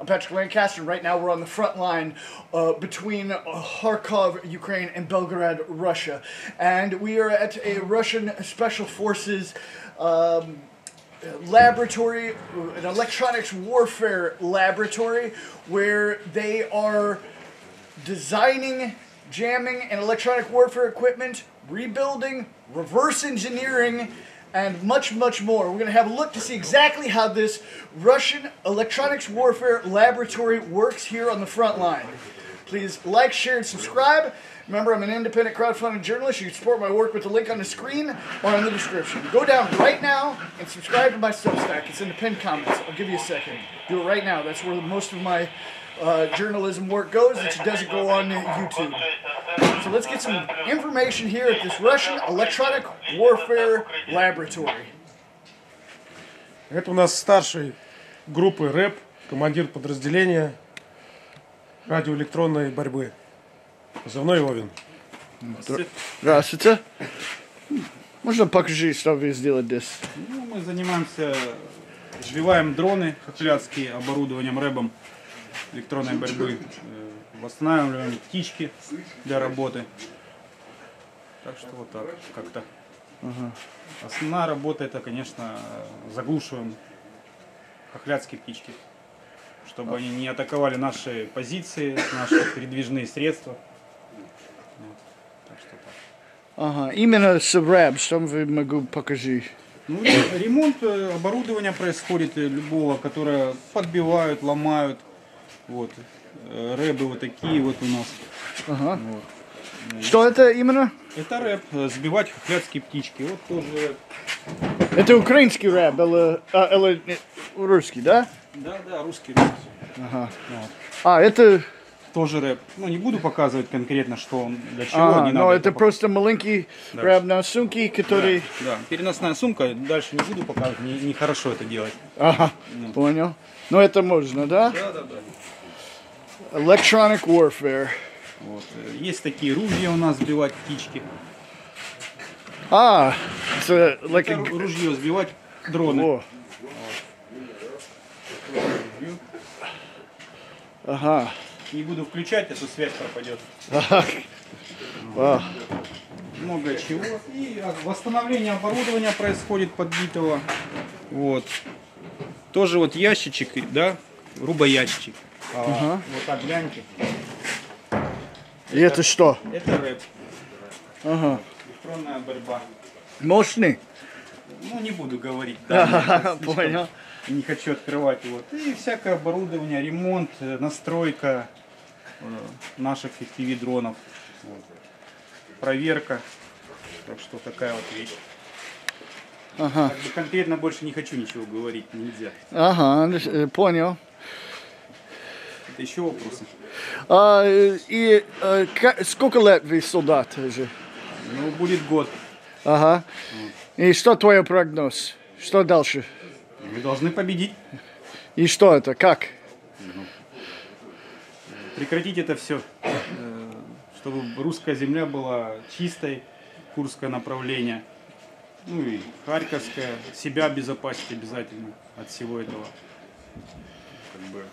I'm Patrick Lancaster. Right now we're on the front line between Kharkov, Ukraine, and Belgorod, Russia. And we are at a Russian Special Forces laboratory, an electronics warfare laboratory, where they are designing, jamming, and electronic warfare equipment, rebuilding, reverse engineering, and much, much more. We're going to have a look to see exactly how this Russian electronics warfare laboratory works here on the front line. Please like, share, and subscribe. Remember, I'm an independent crowdfunding journalist. You can support my work with the link on the screen or in the description. Go down right now and subscribe to my Substack. It's in the pinned comments. I'll give you a second. Do it right now. That's where most of my journalism work goes. It doesn't go on YouTube. So let's get some information here at this Russian electronic warfare laboratory. Это у нас старший группы РЭП, командир подразделения радиоэлектронной борьбы. Позывной Овен. Здравствуйте. Можно покажи, что вы сделали здесь? Ну, мы занимаемся, сбиваем дроны хохлядские оборудованием рэбом электронной борьбы, восстанавливаем птички для работы. Так что вот так как-то. Основная работа это, конечно, заглушиваем хохлядские птички, чтобы они не атаковали наши позиции, наши передвижные средства. Вот. Так что так. Ага, именно с рэб, что вы могу покажи? Ну, ремонт оборудования происходит любого, которое подбивают, ломают. Вот. Рэбы вот такие вот у нас. Ага. Вот. Что это именно? Это рэб, сбивать хохлядские птички. Вот тоже рэб. Это украинский рэб или русский, да? Да, русский. Ага. Вот. А, это... Тоже рэб. Ну, не буду показывать конкретно, что он, для чего. Не но надо это просто маленький рэб на сумке, который... Да, переносная сумка. Дальше не буду показывать, нехорошо это делать. Ага, понял. Но это можно, да? Да. Electronic warfare. Вот. Есть такие ружья у нас, сбивать птички. А, это ружье сбивать дроны. О. Ага. Не буду включать, а то связь пропадет. Ага. Много чего. И восстановление оборудования происходит подбитого. Вот. Тоже вот ящичек, да, рубоящичек. Ага. Вот так гляньте. И это что? Это рэп. Ага. Электронная борьба. Мощный? Ну, не буду говорить. Да, понял. Не хочу открывать его. И всякое оборудование, ремонт, настройка наших FPV-дронов. Вот. Проверка. Так что такая вот вещь. Ага. Как бы конкретно больше не хочу ничего говорить, нельзя. Ага, понял. Это еще вопросы? Сколько лет вы солдат уже? Ну, будет год. Ага. Вот. И что твой прогноз? Что дальше? Мы должны победить. И что это? Как? Прекратить это все. Чтобы русская земля была чистой, Курское направление. Ну и Харьковская. Себя обезопасить обязательно от всего этого. Как бы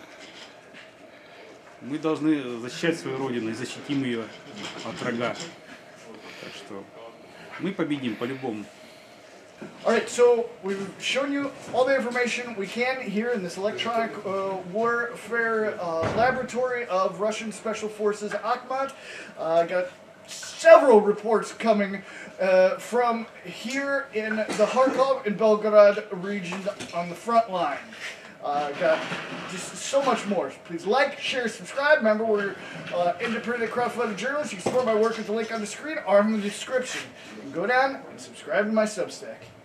мы должны защищать свою родину и защитим ее от врага. Так что мы победим по-любому. Alright, so we've shown you all the information we can here in this electronic warfare laboratory of Russian Special Forces Akhmat. Got several reports coming from here in the Kharkov and Belgorod region on the front line. Got just so much more. Please like, share, subscribe. Remember, we're independent crowdfunding journalists. You can support my work with the link on the screen or in the description. You can go down and subscribe to my Substack.